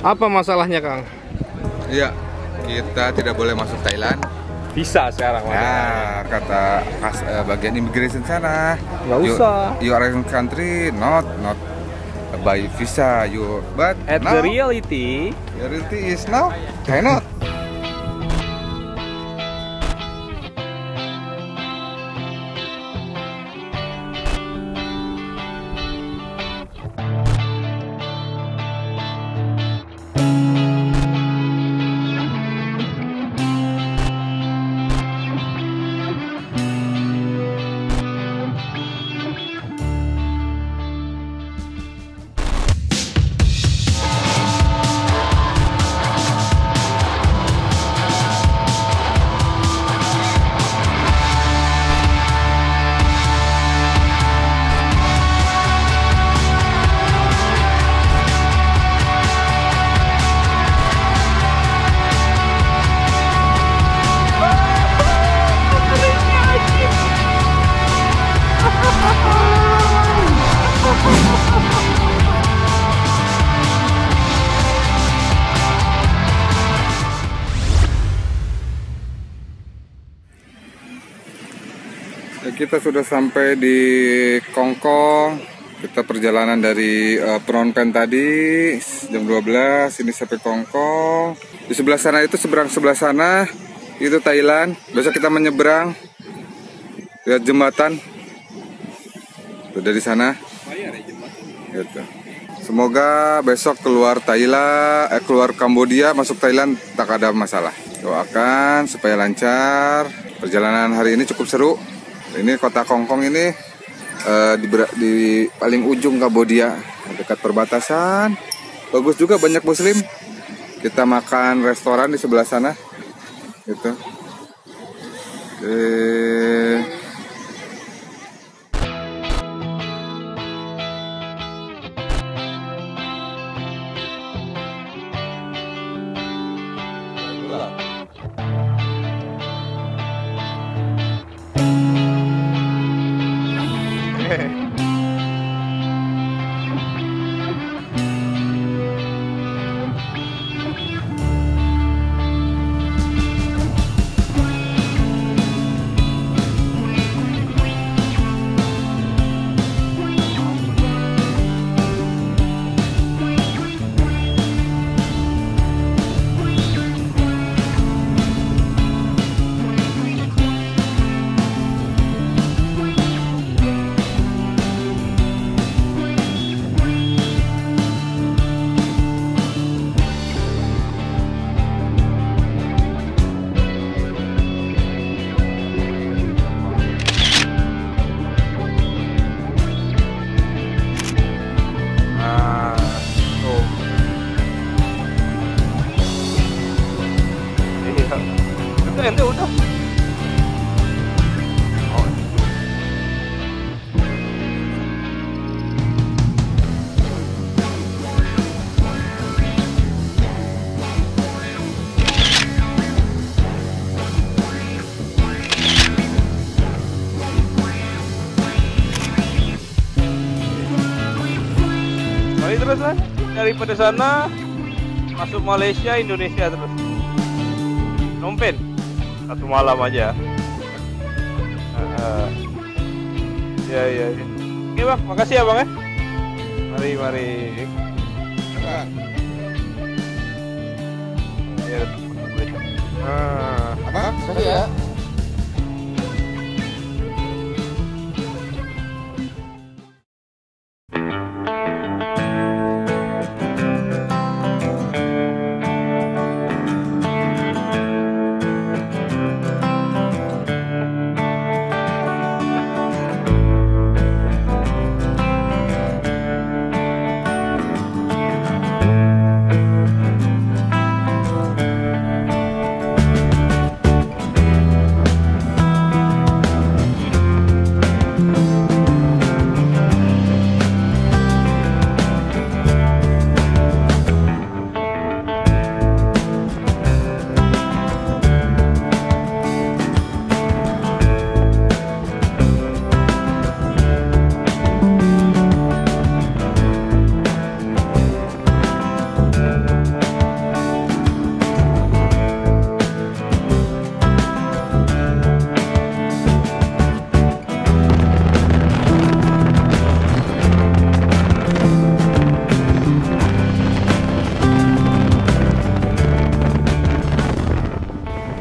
Apa masalahnya, Kang? Iya, kita tidak boleh masuk Thailand. Bisa sekarang, Ya, kata bagian immigration sana. Nggak usah. You are in country, not by visa. But At now, the reality is now cannot. Kita sudah sampai di Kongkong. Kita perjalanan dari Phnom Penh tadi jam 12 ini sampai Kongkong. Di sebelah sana itu sebelah sana itu Thailand. Besok kita menyeberang. Lihat jembatan. Itu dari sana. Gitu. Semoga besok keluar Thailand, keluar Kambodia masuk Thailand tak ada masalah. Doakan supaya lancar. Perjalanan hari ini cukup seru. Ini kota Kongkong ini di paling ujung Kambodia, dekat perbatasan. Bagus juga, banyak Muslim. Kita makan restoran di sebelah sana, gitu. Udah. Mari terus lah, daripada sana masuk Malaysia, Indonesia terus. Phnom Penh satu malam aja. Ya. Oke bang, makasih ya bang ya. Mari. Apa? Makasih ya.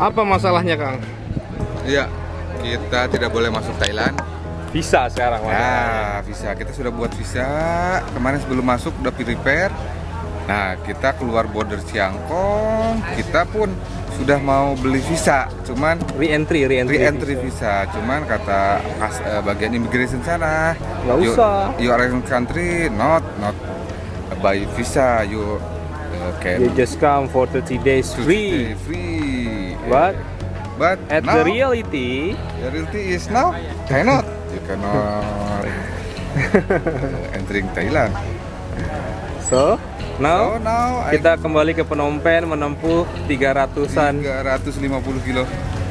Apa masalahnya, Kang? Iya, kita tidak boleh masuk Thailand. Visa sekarang, Ya, visa. Kita sudah buat visa. Kemarin sebelum masuk udah prepare. Nah, kita keluar border Chiang-Kong. Kita pun sudah mau beli visa. Cuman re-entry visa. Cuman kata bagian immigration sana, nggak usah. You are in country, not by visa. You can. You just come for 30 days free. But at now, the reality is now cannot. You cannot entering Thailand. So now kita I kembali ke Phnom Penh menempuh 350 kilo.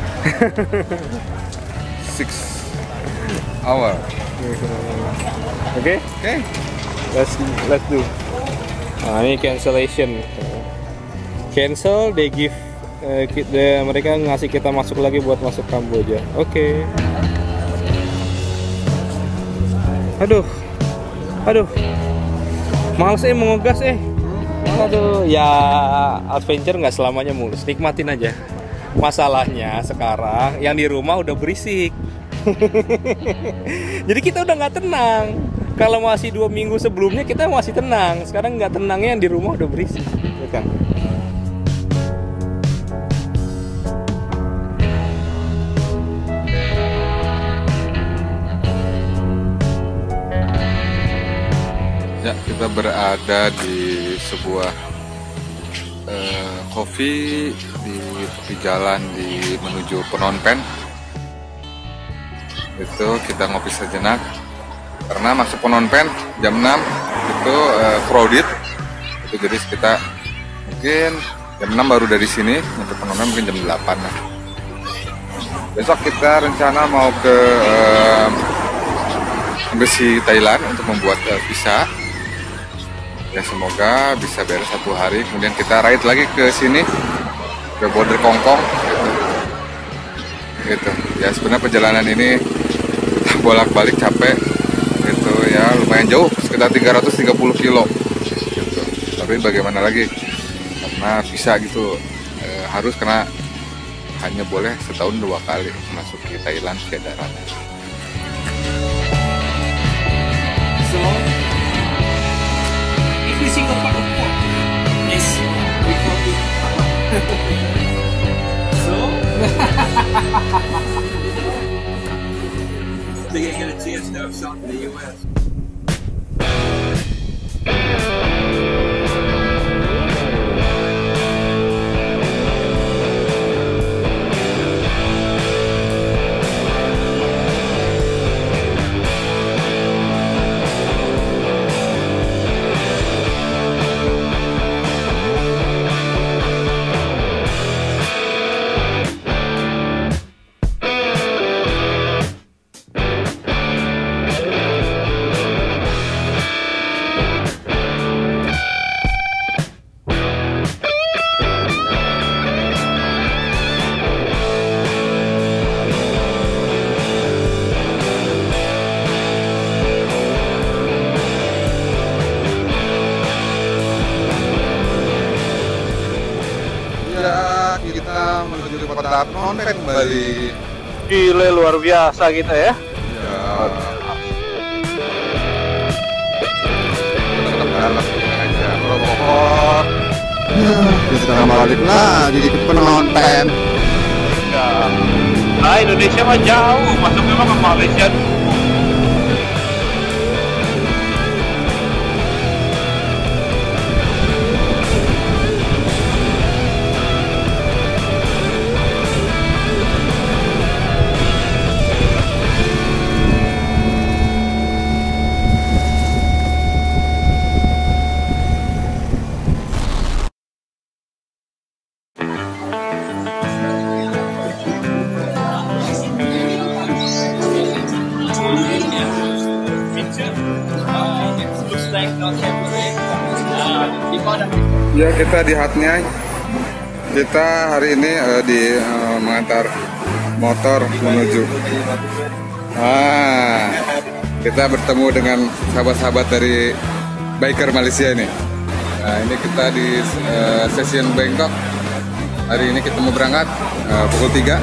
6 hour. Oke, Okay. let's do. Nah, ini cancellation. Cancel, they give mereka ngasih kita masuk lagi buat masuk Kamboja. Oke. Aduh. Males mau ngegas Aduh, ya adventure nggak selamanya mulus. Nikmatin aja. Masalahnya sekarang yang di rumah udah berisik. Jadi kita udah nggak tenang. Kalau masih 2 minggu sebelumnya kita masih tenang. Sekarang nggak tenangnya yang di rumah udah berisik, ya kan? Ya, kita berada di sebuah coffee di tepi jalan menuju Phnom Penh. Itu kita ngopi sejenak karena masuk Phnom Penh jam 6 itu crowded. Itu jadi kita mungkin jam 6 baru dari sini untuk Phnom Penh mungkin jam 8 lah. Besok kita rencana mau ke embassy Thailand untuk membuat visa. Ya, semoga bisa beres 1 hari, kemudian kita ride lagi ke sini ke border Kongkong gitu. Ya, sebenarnya perjalanan ini bolak-balik capek gitu ya, lumayan jauh, sekitar 330 kilo gitu. Tapi bagaimana lagi, karena visa gitu harus, karena hanya boleh setahun 2 kali masuk ke Thailand via darat. Every single part of pork is recorded. So they get a chance to have something in the US. Kita menuju kota Phnom Penh kembali. Gile, luar biasa kita ya. Ya. Aja protokol. Kita balik lagi ke Phnom Penh. Ya. Nah, Indonesia mah jauh, masuknya mah ke Malaysia dulu. Ya, kita di Hatnya. Kita hari ini mengantar motor menuju. Kita bertemu dengan sahabat-sahabat dari biker Malaysia ini. Nah, ini kita di stasiun Bangkok. Hari ini kita mau berangkat pukul 3.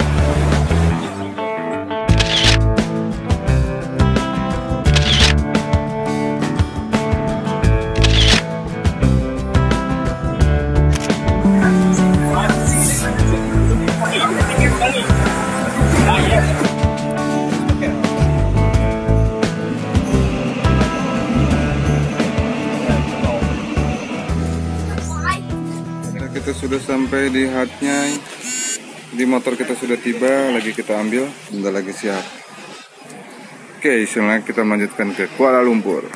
Kita sudah sampai di Hatnya. Di motor kita sudah tiba, lagi kita ambil, bentar lagi siap. Oke, selanjutnya kita melanjutkan ke Kuala Lumpur.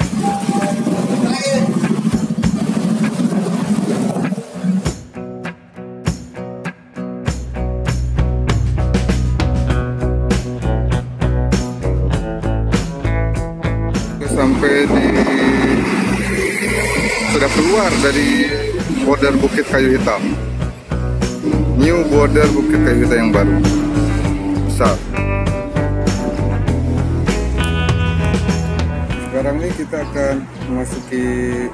Kita sampai di sudah keluar dari border Bukit Kayu Hitam. New border Bukit Kayu Hitam yang baru. Besar. Sekarang ini kita akan memasuki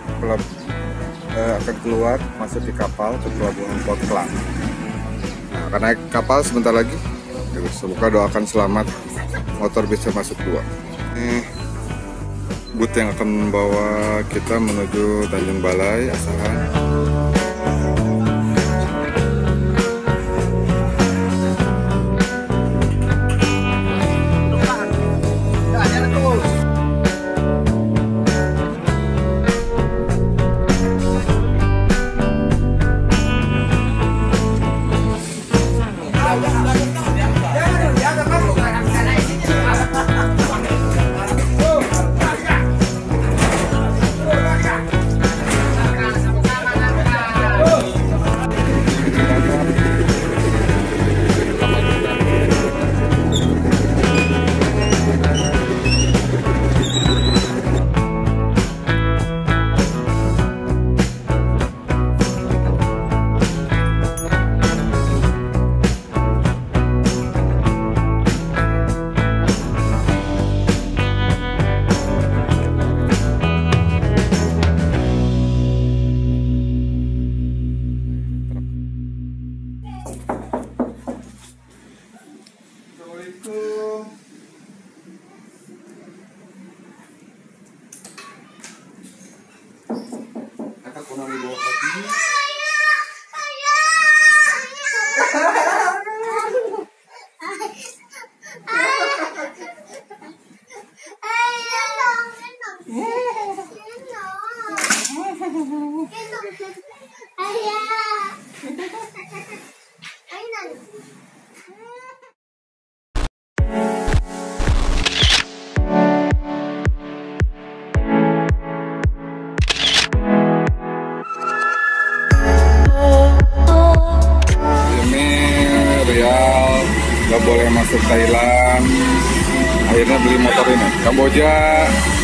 akan keluar masuk di kapal ke pelabuhan Port Klang. Nah, karena kapal sebentar lagi, semoga doakan selamat motor bisa masuk keluar. Ini boot yang akan membawa kita menuju Tanjung Balai, Asahan. Gak boleh masuk Thailand, akhirnya beli motor ini. Kamboja